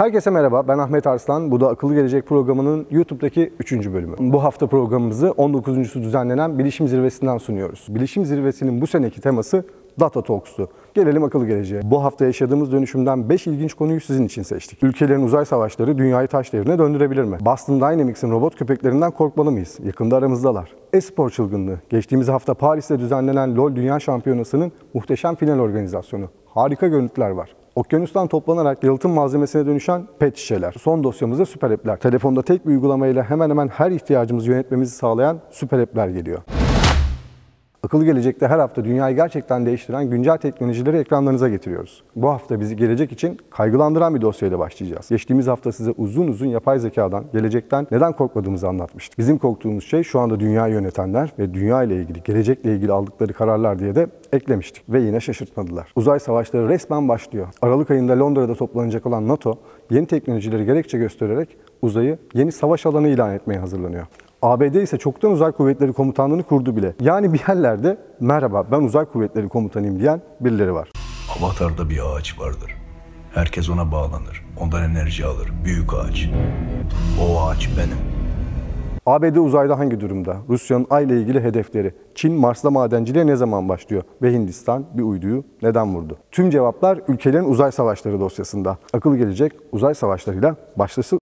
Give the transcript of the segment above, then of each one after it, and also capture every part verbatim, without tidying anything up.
Herkese merhaba, ben Ahmet Arslan. Bu da Akıllı Gelecek programının YouTube'daki üçüncü bölümü. Bu hafta programımızı on dokuzuncusu düzenlenen Bilişim Zirvesi'nden sunuyoruz. Bilişim Zirvesi'nin bu seneki teması Data Talks'tu. Gelelim akıllı geleceğe. Bu hafta yaşadığımız dönüşümden beş ilginç konuyu sizin için seçtik. Ülkelerin uzay savaşları dünyayı taş devrine döndürebilir mi? Boston Dynamics'in robot köpeklerinden korkmalı mıyız? Yakında aramızdalar. E-spor çılgınlığı. Geçtiğimiz hafta Paris'te düzenlenen LoL Dünya Şampiyonası'nın muhteşem final organizasyonu. Harika görüntüler var. Okyanustan toplanarak yalıtım malzemesine dönüşen pet şişeler. Son dosyamızda süper app'ler. Telefonda tek bir uygulamayla hemen hemen her ihtiyacımızı yönetmemizi sağlayan süper app'ler geliyor. Akıllı Gelecek'te her hafta dünyayı gerçekten değiştiren güncel teknolojileri ekranlarınıza getiriyoruz. Bu hafta bizi gelecek için kaygılandıran bir dosyayla başlayacağız. Geçtiğimiz hafta size uzun uzun yapay zekadan, gelecekten neden korkmadığımızı anlatmıştık. Bizim korktuğumuz şey şu anda dünyayı yönetenler ve dünya ile ilgili, gelecekle ilgili aldıkları kararlar diye de eklemiştik. Ve yine şaşırtmadılar. Uzay savaşları resmen başlıyor. Aralık ayında Londra'da toplanacak olan NATO, yeni teknolojileri gerekçe göstererek uzayı yeni savaş alanı ilan etmeye hazırlanıyor. A B D ise çoktan Uzay Kuvvetleri Komutanlığı'nı kurdu bile. Yani bir yerlerde merhaba ben Uzay Kuvvetleri Komutanıyım diyen birileri var. Avatar'da bir ağaç vardır. Herkes ona bağlanır. Ondan enerji alır. Büyük ağaç. O ağaç benim. A B D uzayda hangi durumda? Rusya'nın Ay ile ilgili hedefleri. Çin Mars'ta madenciliğe ne zaman başlıyor? Ve Hindistan bir uyduyu neden vurdu? Tüm cevaplar ülkelerin uzay savaşları dosyasında. Akıllı Gelecek uzay savaşlarıyla başlasın.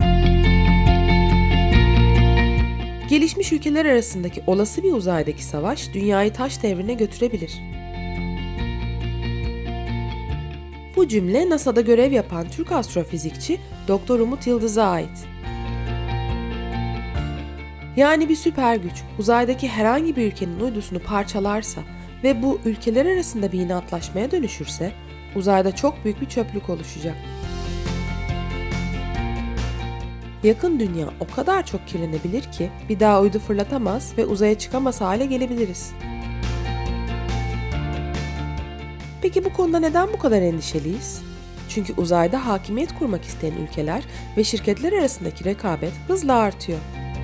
Gelişmiş ülkeler arasındaki olası bir uzaydaki savaş dünyayı taş devrine götürebilir. Bu cümle NASA'da görev yapan Türk astrofizikçi Doktor Umut Yıldız'a ait. Yani bir süper güç uzaydaki herhangi bir ülkenin uydusunu parçalarsa ve bu ülkeler arasında bir inatlaşmaya dönüşürse uzayda çok büyük bir çöplük oluşacak. Yakın dünya o kadar çok kirlenebilir ki bir daha uydu fırlatamaz ve uzaya çıkamaz hale gelebiliriz. Peki bu konuda neden bu kadar endişeliyiz? Çünkü uzayda hakimiyet kurmak isteyen ülkeler ve şirketler arasındaki rekabet hızla artıyor.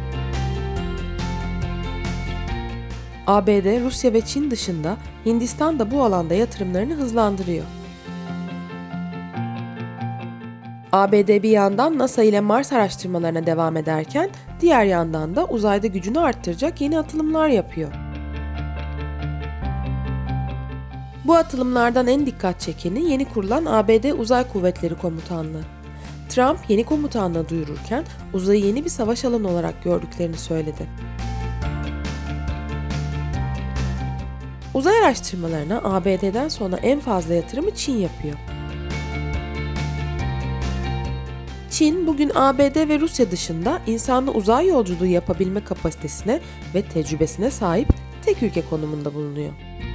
A B D, Rusya ve Çin dışında Hindistan da bu alanda yatırımlarını hızlandırıyor. A B D bir yandan NASA ile Mars araştırmalarına devam ederken diğer yandan da uzayda gücünü arttıracak yeni atılımlar yapıyor. Bu atılımlardan en dikkat çekeni yeni kurulan A B D Uzay Kuvvetleri Komutanlığı. Trump yeni komutanlığı duyururken uzayı yeni bir savaş alanı olarak gördüklerini söyledi. Uzay araştırmalarına A B D'den sonra en fazla yatırımı Çin yapıyor. Çin bugün A B D ve Rusya dışında insanlı uzay yolculuğu yapabilme kapasitesine ve tecrübesine sahip tek ülke konumunda bulunuyor.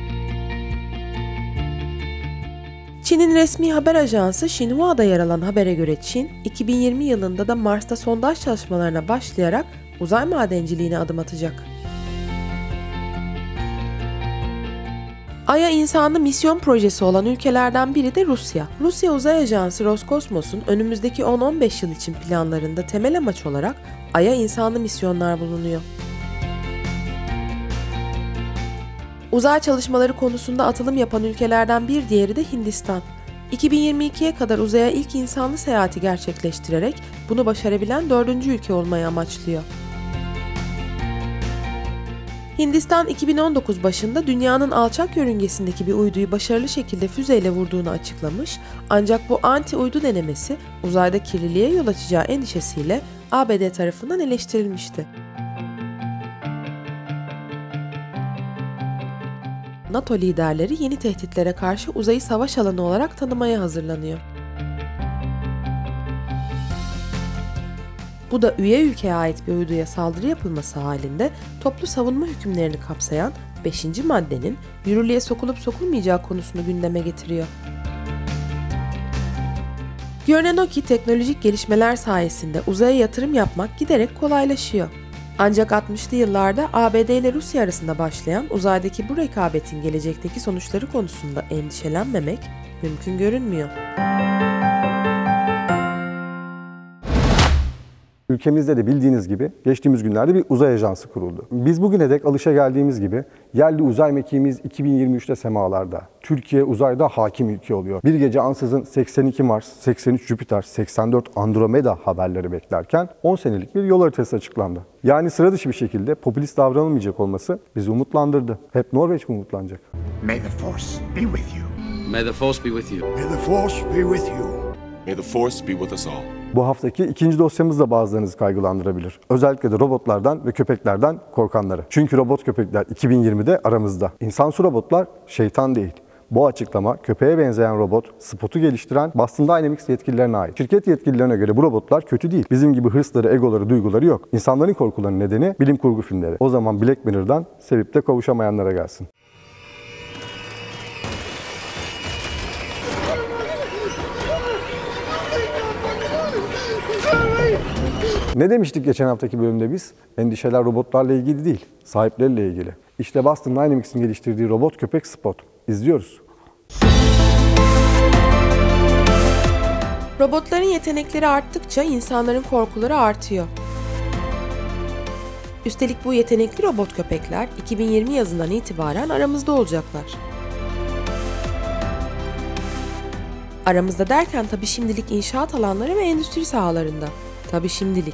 Çin'in resmi haber ajansı Xinhua'da yer alan habere göre Çin, iki bin yirmi yılında da Mars'ta sondaj çalışmalarına başlayarak uzay madenciliğine adım atacak. Ay'a insanlı misyon projesi olan ülkelerden biri de Rusya. Rusya Uzay Ajansı Roskosmos'un önümüzdeki on on beş yıl için planlarında temel amaç olarak Ay'a insanlı misyonlar bulunuyor. Uzay çalışmaları konusunda atılım yapan ülkelerden bir diğeri de Hindistan. iki bin yirmi ikiye kadar uzaya ilk insanlı seyahati gerçekleştirerek bunu başarabilen dördüncü ülke olmayı amaçlıyor. Hindistan iki bin on dokuz başında dünyanın alçak yörüngesindeki bir uyduyu başarılı şekilde füzeyle vurduğunu açıklamış, ancak bu anti-uydu denemesi uzayda kirliliğe yol açacağı endişesiyle A B D tarafından eleştirilmişti. NATO liderleri yeni tehditlere karşı uzayı savaş alanı olarak tanımaya hazırlanıyor. Bu da üye ülkeye ait bir uyduya saldırı yapılması halinde toplu savunma hükümlerini kapsayan beşinci maddenin yürürlüğe sokulup sokulmayacağı konusunu gündeme getiriyor. Görünen o ki teknolojik gelişmeler sayesinde uzaya yatırım yapmak giderek kolaylaşıyor. Ancak altmışlı yıllarda A B D ile Rusya arasında başlayan uzaydaki bu rekabetin gelecekteki sonuçları konusunda endişelenmemek mümkün görünmüyor. Ülkemizde de bildiğiniz gibi geçtiğimiz günlerde bir uzay ajansı kuruldu. Biz bugüne dek alışageldiğimiz gibi yerli uzay mekiğimiz iki bin yirmi üçte semalarda. Türkiye uzayda hakim ülke oluyor. Bir gece ansızın seksen iki Mars, seksen üç Jüpiter, seksen dört Andromeda haberleri beklerken on senelik bir yol haritası açıklandı. Yani sıra dışı bir şekilde popülist davranılmayacak olması bizi umutlandırdı. Hep Norveç mi umutlanacak? May the Force be with you. May the Force be with you. May the Force be with you. May the Force be with us all. Bu haftaki ikinci dosyamız da bazılarınızı kaygılandırabilir. Özellikle de robotlardan ve köpeklerden korkanları. Çünkü robot köpekler iki bin yirmide aramızda. İnsansı robotlar şeytan değil. Bu açıklama köpeğe benzeyen robot, Spot'u geliştiren Boston Dynamics yetkililerine ait. Şirket yetkililerine göre bu robotlar kötü değil. Bizim gibi hırsları, egoları, duyguları yok. İnsanların korkularının nedeni bilim kurgu filmleri. O zaman Black Mirror'dan sevip de kavuşamayanlara gelsin. Ne demiştik geçen haftaki bölümde biz? Endişeler robotlarla ilgili değil, sahipleriyle ilgili. İşte Boston Dynamics'in geliştirdiği robot köpek Spot. İzliyoruz. Robotların yetenekleri arttıkça insanların korkuları artıyor. Üstelik bu yetenekli robot köpekler iki bin yirmi yazından itibaren aramızda olacaklar. Aramızda derken tabii şimdilik inşaat alanları ve endüstri sahalarında. Tabii şimdilik.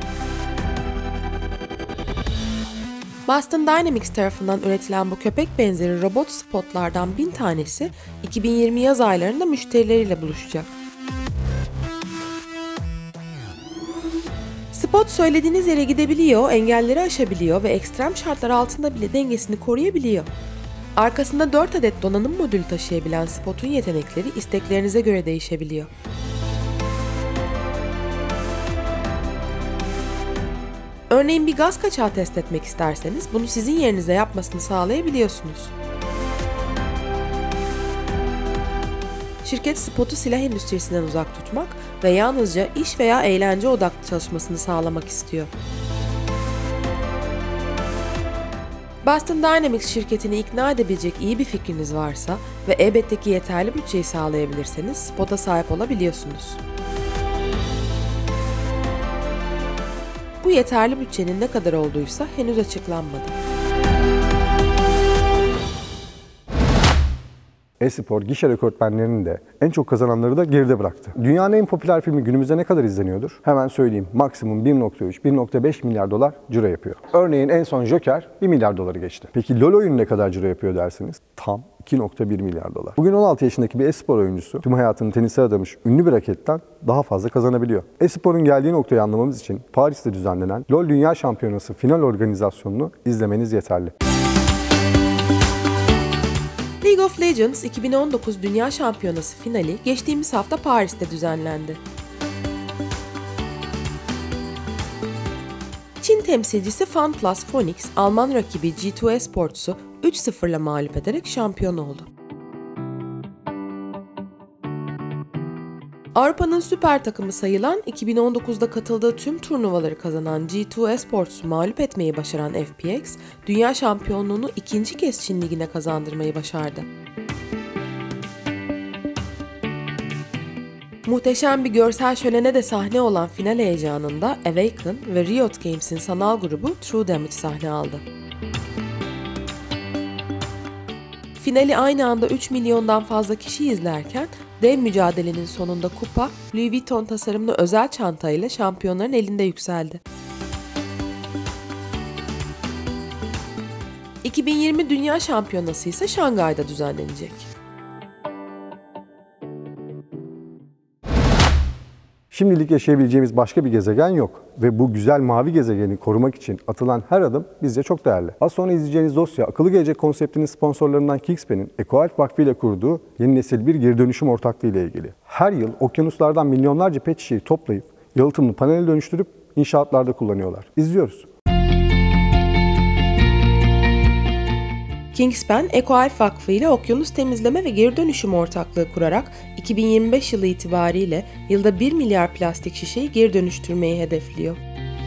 Boston Dynamics tarafından üretilen bu köpek benzeri robot Spot'lardan bin tanesi iki bin yirmi yaz aylarında müşterileriyle buluşacak. Spot söylediğiniz yere gidebiliyor, engelleri aşabiliyor ve ekstrem şartlar altında bile dengesini koruyabiliyor. Arkasında dört adet donanım modülü taşıyabilen Spot'un yetenekleri isteklerinize göre değişebiliyor. Örneğin bir gaz kaçağı test etmek isterseniz bunu sizin yerinize yapmasını sağlayabiliyorsunuz. Şirket Spot'u silah endüstrisinden uzak tutmak ve yalnızca iş veya eğlence odaklı çalışmasını sağlamak istiyor. Boston Dynamics şirketini ikna edebilecek iyi bir fikriniz varsa ve elbette ki yeterli bütçeyi sağlayabilirseniz Spot'a sahip olabiliyorsunuz. Bu yeterli bütçenin ne kadar olduysa henüz açıklanmadı. E-spor gişe rekortmenlerinin de en çok kazananları da geride bıraktı. Dünyanın en popüler filmi günümüzde ne kadar izleniyordur? Hemen söyleyeyim. Maksimum bir nokta üç - bir nokta beş milyar dolar ciro yapıyor. Örneğin en son Joker bir milyar doları geçti. Peki LoL oyunu ne kadar ciro yapıyor dersiniz? Tam iki nokta bir milyar dolar. Bugün on altı yaşındaki bir e-spor oyuncusu tüm hayatını tenise adamış ünlü bir raketten daha fazla kazanabiliyor. E-sporun geldiği noktayı anlamamız için Paris'te düzenlenen LoL Dünya Şampiyonası final organizasyonunu izlemeniz yeterli. League of Legends iki bin on dokuz Dünya Şampiyonası finali geçtiğimiz hafta Paris'te düzenlendi. Çin temsilcisi FunPlus Phoenix, Alman rakibi G iki Esports'u üç sıfırla mağlup ederek şampiyon oldu. Avrupa'nın süper takımı sayılan iki bin on dokuzda katıldığı tüm turnuvaları kazanan G iki Esports'u mağlup etmeyi başaran F P X, dünya şampiyonluğunu ikinci kez Çin Ligi'ne kazandırmayı başardı. Muhteşem bir görsel şölene de sahne olan final heyecanında Awaken ve Riot Games'in sanal grubu True Damage sahne aldı. Finali aynı anda üç milyondan fazla kişi izlerken dev mücadelenin sonunda kupa, Louis Vuitton tasarımlı özel çantayla şampiyonların elinde yükseldi. iki bin yirmi Dünya Şampiyonası ise Şangay'da düzenlenecek. Şimdilik yaşayabileceğimiz başka bir gezegen yok ve bu güzel mavi gezegeni korumak için atılan her adım bizce çok değerli. Az sonra izleyeceğiniz dosya akıllı gelecek konseptinin sponsorlarından Kingspan'in EcoAlf Vakfı ile kurduğu yeni nesil bir geri dönüşüm ortaklığı ile ilgili. Her yıl okyanuslardan milyonlarca pet şişeyi toplayıp yalıtımlı panele dönüştürüp inşaatlarda kullanıyorlar. İzliyoruz. Kingspan, EcoAlf Vakfı ile okyanus temizleme ve geri dönüşüm ortaklığı kurarak iki bin yirmi beş yılı itibariyle yılda bir milyar plastik şişeyi geri dönüştürmeyi hedefliyor.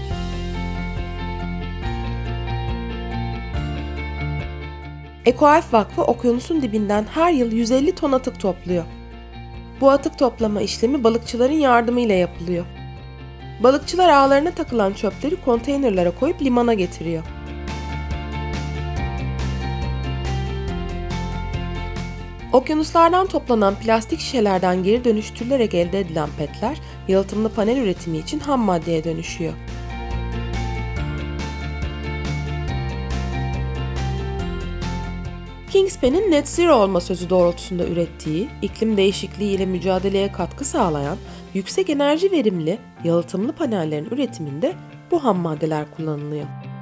EcoAlf Vakfı okyanusun dibinden her yıl yüz elli ton atık topluyor. Bu atık toplama işlemi balıkçıların yardımıyla yapılıyor. Balıkçılar ağlarına takılan çöpleri konteynerlara koyup limana getiriyor. Okyanuslardan toplanan plastik şişelerden geri dönüştürülerek elde edilen petler, yalıtımlı panel üretimi için ham maddeye dönüşüyor. Kingspan'in Net Zero olma sözü doğrultusunda ürettiği, iklim değişikliği ile mücadeleye katkı sağlayan, yüksek enerji verimli, yalıtımlı panellerin üretiminde bu ham maddeler kullanılıyor.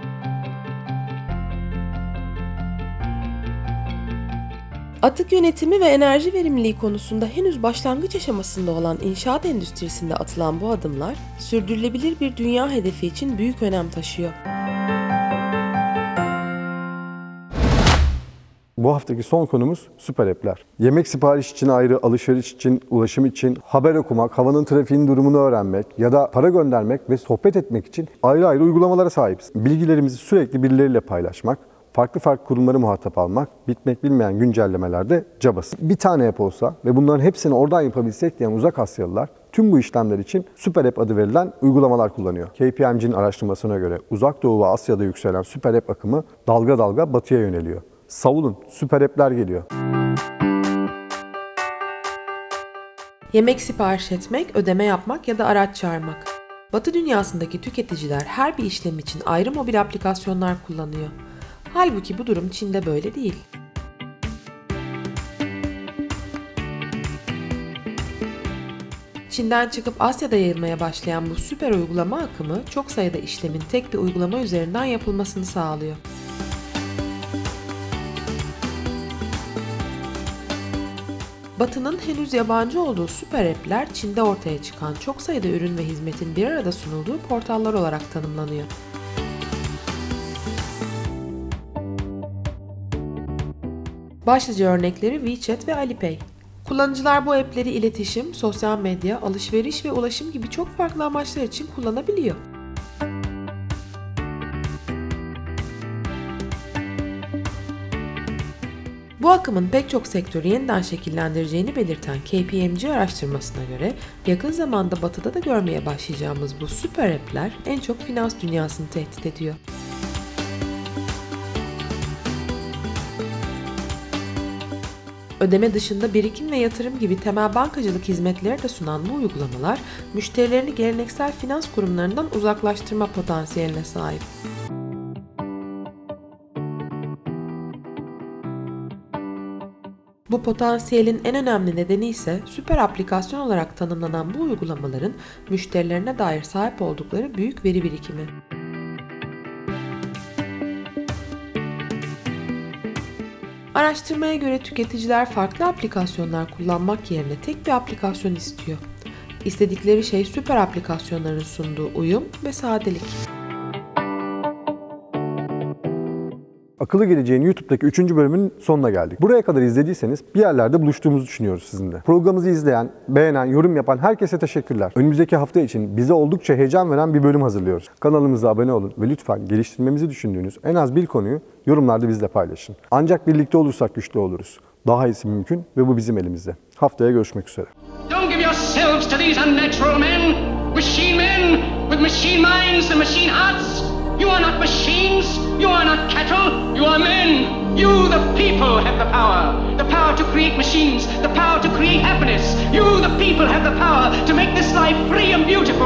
Atık yönetimi ve enerji verimliliği konusunda henüz başlangıç aşamasında olan inşaat endüstrisinde atılan bu adımlar, sürdürülebilir bir dünya hedefi için büyük önem taşıyor. Bu haftaki son konumuz süper app'ler. Yemek sipariş için ayrı, alışveriş için, ulaşım için, haber okumak, havanın trafiğin durumunu öğrenmek ya da para göndermek ve sohbet etmek için ayrı ayrı uygulamalara sahibiz. Bilgilerimizi sürekli birileriyle paylaşmak, farklı farklı kurumları muhatap almak, bitmek bilmeyen güncellemelerde cabası. Bir tane app olsa ve bunların hepsini oradan yapabilsek diyen Uzak Asyalılar tüm bu işlemler için Süper App adı verilen uygulamalar kullanıyor. K P M G'nin araştırmasına göre Uzak Doğu ve Asya'da yükselen Süper App akımı dalga dalga batıya yöneliyor. Savunun, süper app'ler geliyor. Yemek sipariş etmek, ödeme yapmak ya da araç çağırmak. Batı dünyasındaki tüketiciler her bir işlem için ayrı mobil aplikasyonlar kullanıyor. Halbuki bu durum Çin'de böyle değil. Çin'den çıkıp Asya'da yayılmaya başlayan bu süper uygulama akımı çok sayıda işlemin tek bir uygulama üzerinden yapılmasını sağlıyor. Batı'nın henüz yabancı olduğu süper app'ler Çin'de ortaya çıkan çok sayıda ürün ve hizmetin bir arada sunulduğu portallar olarak tanımlanıyor. Başlıca örnekleri WeChat ve Alipay. Kullanıcılar bu app'leri iletişim, sosyal medya, alışveriş ve ulaşım gibi çok farklı amaçlar için kullanabiliyor. Bu akımın pek çok sektörü yeniden şekillendireceğini belirten K P M G araştırmasına göre yakın zamanda Batı'da da görmeye başlayacağımız bu süper app'ler en çok finans dünyasını tehdit ediyor. Ödeme dışında birikim ve yatırım gibi temel bankacılık hizmetleri de sunan bu uygulamalar, müşterilerini geleneksel finans kurumlarından uzaklaştırma potansiyeline sahip. Bu potansiyelin en önemli nedeni ise süper aplikasyon olarak tanımlanan bu uygulamaların müşterilerine dair sahip oldukları büyük veri birikimi. Araştırmaya göre tüketiciler farklı aplikasyonlar kullanmak yerine tek bir aplikasyon istiyor. İstedikleri şey süper aplikasyonların sunduğu uyum ve sadelik. Akıllı Geleceğin YouTube'daki üçüncü bölümün sonuna geldik. Buraya kadar izlediyseniz bir yerlerde buluştuğumuzu düşünüyoruz sizinle. Programımızı izleyen, beğenen, yorum yapan herkese teşekkürler. Önümüzdeki hafta için bize oldukça heyecan veren bir bölüm hazırlıyoruz. Kanalımıza abone olun ve lütfen geliştirmemizi düşündüğünüz en az bir konuyu yorumlarda bizle paylaşın. Ancak birlikte olursak güçlü oluruz. Daha iyisi mümkün ve bu bizim elimizde. Haftaya görüşmek üzere. Don't give yourselves to these unnatural men, machine men with machine minds and machine hearts. You are not machines, you are not cattle, you are men. You, the people, have the power. The power to create machines, the power to create happiness. You, the people, have the power to make this life free and beautiful.